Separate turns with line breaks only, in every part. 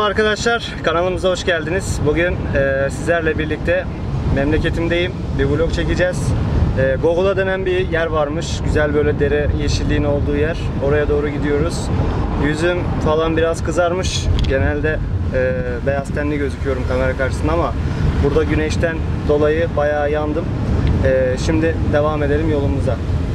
Merhaba arkadaşlar, kanalımıza hoş geldiniz. Bugün sizlerle birlikte memleketimdeyim, bir vlog çekeceğiz. Gogola denen bir yer varmış, güzel böyle dere yeşilliğin olduğu yer. Oraya doğru gidiyoruz. Yüzüm falan biraz kızarmış, genelde beyaz tenli gözüküyorum kamera karşısında ama burada güneşten dolayı bayağı yandım. Şimdi devam edelim yolumuza.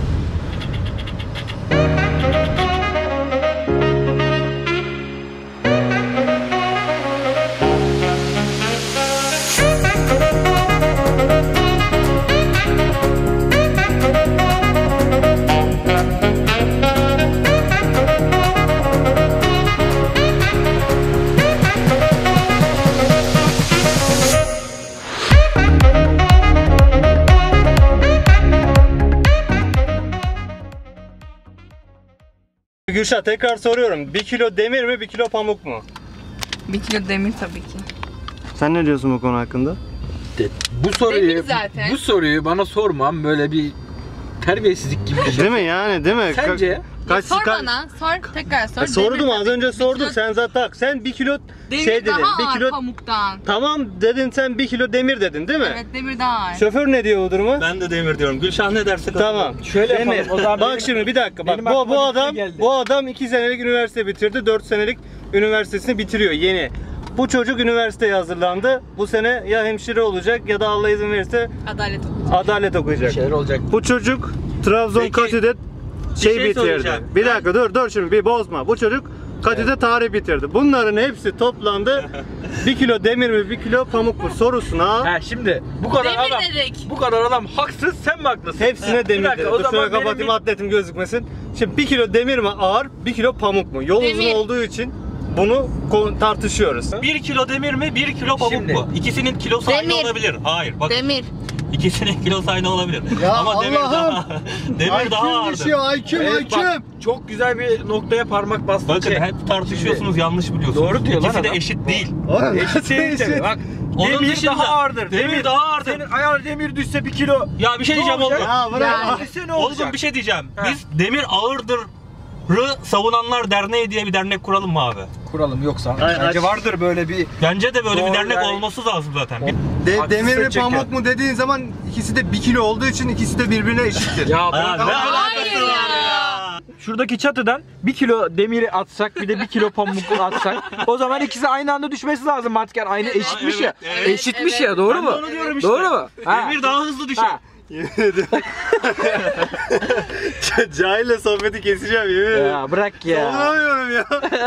Gülşah, tekrar soruyorum. 1 kilo demir mi, 1 kilo pamuk mu?
1 kilo demir tabii ki.
Sen ne diyorsun bu konu hakkında?
Bu soruyu bana sormam, böyle bir terbiyesizlik gibi bir şey.
Değil mi yani, değil mi?
Sence?
Sor bana, sor, tekrar sor.
Sordum, az önce sordum.
Kilo...
Sen zaten sen 1 kilo
demir
şey dedin.
Daha
1 kilo
pamuktan.
Tamam dedin, sen 1 kilo demir dedin değil mi?
Evet, demir daha ağır.
Şoför ne diyor bu duruma?
Ben de demir diyorum. Gülşah ne derse
Tamam.
Şöyle
demir.
yapalım, o zaman
Bak
benim-
şimdi bir dakika. Bak
benim aklıma
bu adam 2 senelik üniversite bitirdi. 4 senelik üniversitesini bitiriyor yeni. Bu çocuk üniversiteye hazırlandı. Bu sene ya hemşire olacak ya da Allah izin verirse adalet okuyacak.
Bir şeyler olacak.
Bu çocuk Trabzon
Peki,
Katü'de şey
şey
bitirdi.
soracağım.
Bir dakika dur şimdi bir bozma. Bu çocuk Katü'de tarih bitirdi. Bunların hepsi toplandı. 1 kilo demir mi, 1 kilo pamuk mu sorusuna
Ha şimdi bu kadar
Demir
adam,
dedik.
bu kadar adam haksız, sen mi haklısın?
hepsine demir
dakika,
dedi.
o
Dur
zaman
şöyle
benim
kapatayım
bir-
atletim gözükmesin. Şimdi 1 kilo demir mi ağır, 1 kilo pamuk mu? Yol uzun
Demir.
olduğu için bunu tartışıyoruz.
1 kilo demir mi, 1 kilo pamuk
Şimdi.
mu? İkisinin kilosu aynı
Demir.
olabilir. Hayır, bak.
Demir.
İkisinin kilosu aynı olabilir.
Ya
Ama demir
Allah'ım.
daha demir daha ağırdır.
Evet, bak, çok güzel bir noktaya parmak bastın.
Bakın hep tartışıyorsunuz, yanlış biliyorsunuz.
Doğru diyor lan
İkisi de
adam.
eşit değil.
Eşit değil tabii. Bak,
Onun
demir
dışında-
daha ağırdır.
demir daha ağırdır.
Senin ayağına demir düşse 1 kilo.
Ya bir şey diyeceğim oğlum.
Ya bırak.
Düşse ne olacak?
Oğlum bir şey diyeceğim.
Ha.
Biz demir ağırdır Savunanlar Derneği diye bir dernek kuralım mı abi?
Kuralım, yoksa
Hayır,
bence
aç.
vardır böyle bir.
Bence de böyle
Doğru
bir dernek
yani.
olması lazım zaten.
Haksız
Demir mi
seçecek
pamuk
yani.
mu dediğin zaman ikisi de 1 kilo olduğu için ikisi de birbirine eşittir.
Ya
Hayır,
bırak
ne
Allah.
alakası var ya?
Şuradaki çatıdan 1 kilo demiri atsak, bir de 1 kilo pamuk atsak, o zaman ikisi aynı anda düşmesi lazım artık, yani aynı eşitmiş ya.
evet,
Eşitmiş
evet.
ya, doğru
Ben
mu?
de onu diyorum işte.
Doğru mu? Ha.
Demir daha hızlı düşer.
Ha.
Yemin ediyorum. Cahille sohbeti keseceğim yemin ederim.
Ya bırak ya.
Savunamıyorum ya.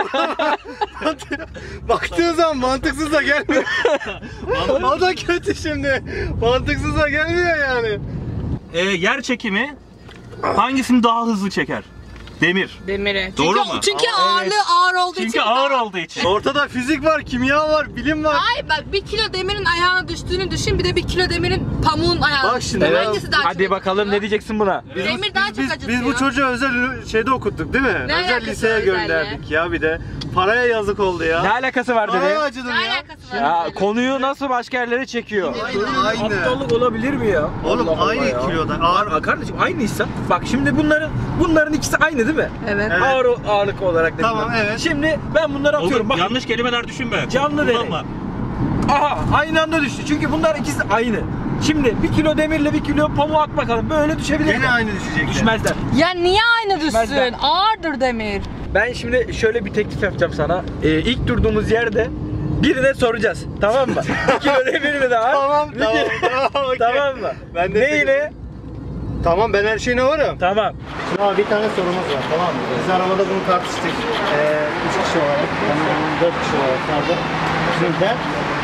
Baktığın zaman mantıksız da gelmiyor. O da kötü şimdi. Mantıksız da gelmiyor yani.
Yer çekimi hangisini daha hızlı çeker? Demir.
Demiri.
Doğru
çünkü,
mu?
Çünkü
Ama
ağırlığı
evet.
ağır olduğu için.
Çünkü ağır olduğu için.
Ortada fizik var, kimya var, bilim var.
Ay bak, 1 kilo demirin ayağına düştüğünü düşün, bir de 1 kilo demirin pamuğun ayağına
Bak şimdi
düştüğünü.
ya.
Hangisi daha
Hadi
çok
bakalım,
acıtıyor?
ne diyeceksin buna?
Demir daha çok acıtıyor.
Biz bu çocuğu özel şeyde okuttuk değil mi?
Ne
özel
alakası
liseye
var özelle?
gönderdik ya bir de. Paraya yazık oldu ya.
Ne alakası var
Paraya
dedi?
acıdım
Ne
ya.
alakası var?
Ya konuyu nasıl başka yerlere çekiyor?
Aynı.
Aptallık olabilir mi ya?
Oğlum
Allah Allah
aynı
ya.
kiloda. Ağır.
Kardeşim aynıysa, bak şimdi bunların ikisi aynı değil mi?
Evet.
Evet.
Ağırlık olarak dedim
Tamam,
ben.
evet.
Şimdi ben bunları atıyorum.
Oğlum
Bak,
yanlış kelimeler düşünme.
Canlı
Kullanma.
Aha, aynı anda düştü. Çünkü bunlar ikisi aynı. Şimdi 1 kilo demirle 1 kilo pamuğu at bakalım. Böyle düşebilir mi?
Gene aynı düşecekler.
Düşmezler.
Ya niye aynı
Düşmezler.
düşsün? Ağırdır demir.
Ben şimdi şöyle bir teklif yapacağım sana. İlk durduğumuz yerde birine soracağız. Tamam mı? 1 kilo demir mi daha?
Tamam,
Bir
tamam,
kilo-
tamam, okey.
Tamam mı?
Ben de
Neyle?
Tamam, ben her şeyine varım.
Tamam.
Şimdi bir tane sorumuz var, tamam mı? Biz arabada bunu tartıştık. 3 kişi olarak, ben 4 kişi olarak kaldım. Şimdi ben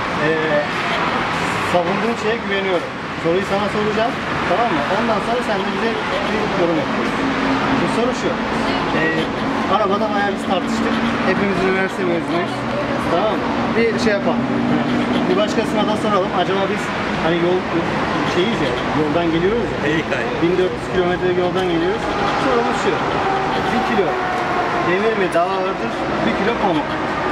savunduğum şeye güveniyorum. Soruyu sana soracağım, tamam mı? Ondan sonra sen de bize bir yorum yapıyorsun. Şimdi soru şu. Arabada bayağı biz tartıştık. Hepimiz üniversite mezunuyuz. Tamam mı? Bir şey yapalım. Bir başkasına da soralım. Acaba biz hani yol şeyiz ya, yoldan geliyoruz ya. 1400 kilometrelik yoldan geliyoruz. Sorumuz şu. 1 kilo demir mi daha ağırdır? 1 kilo pamuk.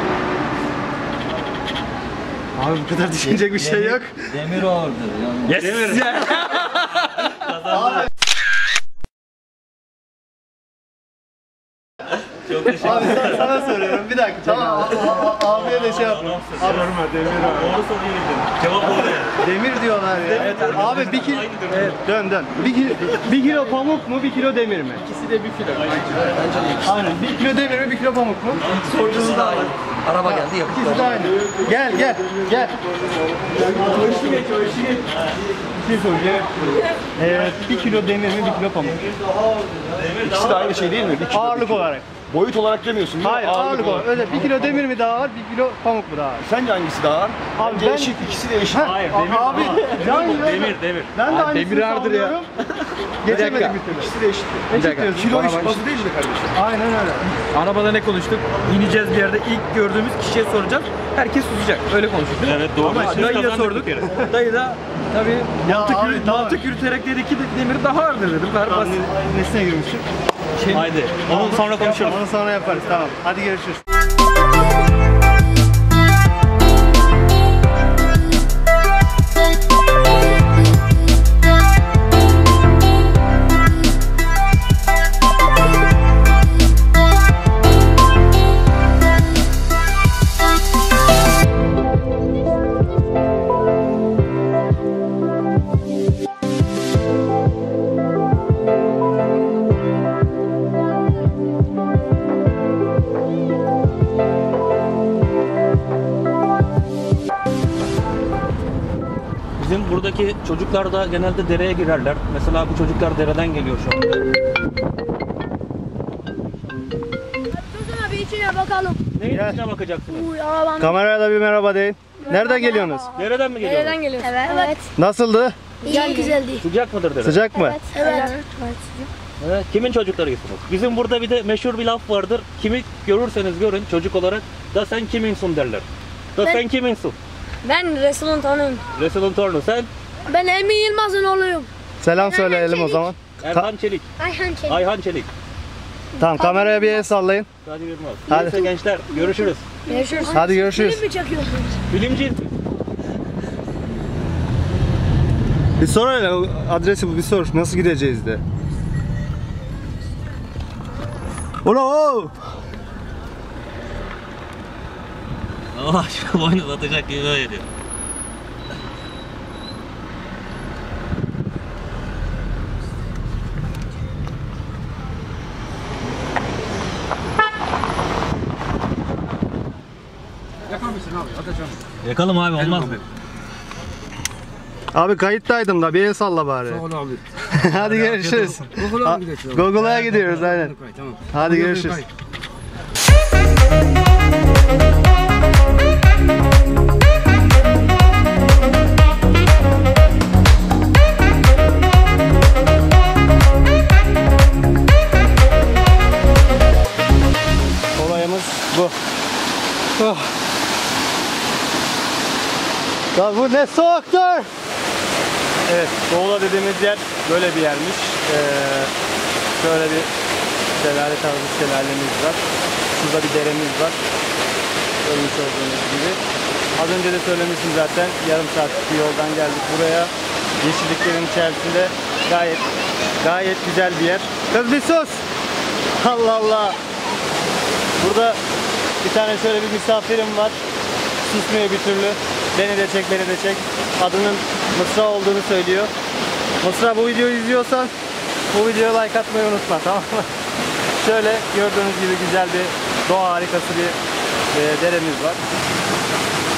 Abi bu kadar düşünecek bir şey yok.
Demir ağırdır.
Yes.
Demir.
Abi,
Çok teşekkür
abi sana soruyorum. Bir dakika. Tamam. Abiye de şey yap.
Sorma Demir abi. Doğru soruyu bildin. Cevap doğru yani.
Demir diyorlar ya.
Evet,
abi bir kilo. Evet, dön. Bir kilo pamuk mu, bir kilo demir mi?
İkisi de 1 kilo.
Aynen. Bir kilo demir mi, bir kilo pamuk mu?
Sorduğunuz da aynı. Araba geldi yaptı.
İkisi de aynı. Gel. Ölçü geç. Bir şey soracağım. Bir kilo demir mi, bir kilo pamuk?
İkisi de aynı şey değil mi?
Ağırlık olarak.
Boyut olarak demiyorsun değil mi?
Hayır, ağırlık olarak. Öyle bir kilo demir mi daha ağır, bir kilo pamuk mu daha ağır?
Sence hangisi daha ağır?
Abi
Bence
ben-
eşit, ikisi de eşit.
Hayır, demir.
Abi,
Demir.
Ben de aynısını
demir ağırdır ya.
savunuyorum. Geçemedik bir türlü.
İkisi de eşit.
Eşit diyorsun.
Kilo
Bana
eşit
bak.
bazı değil mi kardeşim?
Aynen öyle.
Arabada ne konuştuk? İneceğiz bir yerde ilk gördüğümüz kişiye soracağız. Herkes susacak. Öyle konuştuk değil mi?
Evet, doğru.
Ama
Siz
dayıya
kazandık
sorduk.
bir kere.
Dayı da tabii
abi, tamam.
mantık yürüterek dedi ki demir daha ağırdır dedim. Ver basit.
Nesine girmiştik?
Haydi. Onu sonra konuşuruz.
Onu sonra yaparız. Tamam. Hadi görüşürüz.
Bizim buradaki çocuklar da genelde dereye girerler. Mesela bu çocuklar dereden geliyor şu anda.
Dursun abi içine bakalım.
Neyin
Gel.
içine bakacaksınız?
Uy arabanın.
Kameraya da bir merhaba deyin. Nereden geliyorsunuz?
Dereden mi geliyorsunuz?
Nereden geliyorsun? Evet.
Nasıldı?
İyi güzeldi.
Sıcak mıdır dere?
Sıcak mı?
Evet.
Evet. Kimin çocuklarısınız? Bizim burada bir de meşhur bir laf vardır. Kimi görürseniz görün çocuk olarak da sen kiminsin derler. Da
Ben-
sen kiminsin?
Ben Resul'un tanıyım.
Resul'ün torunu sen.
Ben Emin Yılmaz'ın oğluyum.
Selam söyleyelim o zaman.
Erhan Çelik.
Ayhan Çelik.
Ayhan Çelik.
Tamam, kameraya bir el sallayın.
Kadir Yılmaz.
Hadi.
Neyse gençler görüşürüz.
Görüşürüz.
Hadi görüşürüz.
Film mi çekiyorsunuz?
Bilimci.
Bir sor öyle, adresi bu, bir sor. Nasıl gideceğiz de. Ulan!
Allah aşkına boynu uzatacak gibi böyle diyor. Yakalım abi olmaz mı?
Abi kayıttaydım da bir el salla bari. Hadi görüşürüz. Google'a gidiyoruz aynen. Hadi görüşürüz. Olayımız bu. Oh. Ya bu ne soğuktur. Evet, Doğula dediğimiz yer böyle bir yermiş. Şöyle bir şelale tarzı şelalemiz var. Şurada bir deremiz var. Görmüş olduğunuz gibi. Az önce de söylemiştim zaten. Yarım saatlik bir yoldan geldik buraya. Yeşilliklerin içerisinde gayet güzel bir yer. Kız bir sus! Allah Allah! Burada bir tane şöyle bir misafirim var. Susmuyor bir türlü. Beni de çek, beni de çek. Adının Mısra olduğunu söylüyor. Mısra, bu videoyu izliyorsan bu videoya like atmayı unutma, tamam mı? Şöyle gördüğünüz gibi güzel bir doğa harikası bir deremiz var.